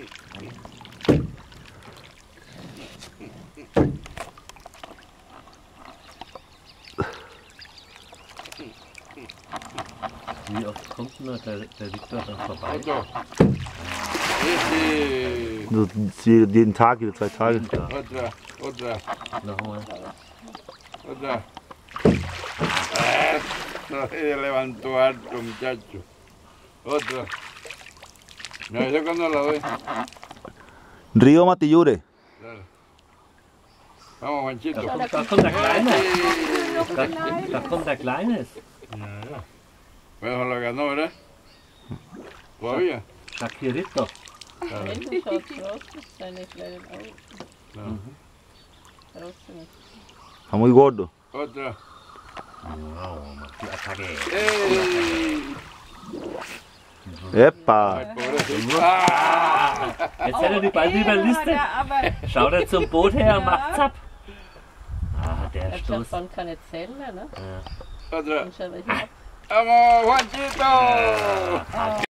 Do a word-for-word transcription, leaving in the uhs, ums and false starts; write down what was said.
Wie oft kommt denn der, der Viktor dann vorbei? So, jeden Tag, jede zwei Tage. Otra, otra. Nochmal. Otra. Eso, se levantó alto, muchacho. Otra. No, yo cuando lo doy. Rio Matillure. Dale. Vamos, Juanchito. Da kommt, da kommt der Kleine. Da, da kommt der Kleine. Ya, ya. Bueno, lo ganó, ¿verdad? Todavía. Shakirito. Endlich schaut sie aus mit seinen kleinen Augen. No. Trotzdem. Está muy gordo. Otra. Wow, macht die Attacke. ¡Ey! Epa. Ay, pobrecito. ¡Ah! Jetzt hat er die bald über Liste. Schaut er zum Boot her und macht zapp. Ah, der Der Stoß. Stefan kann nicht zählen mehr, ne? Otra. Und schon welche ab. ¡Vamos, Juanchito!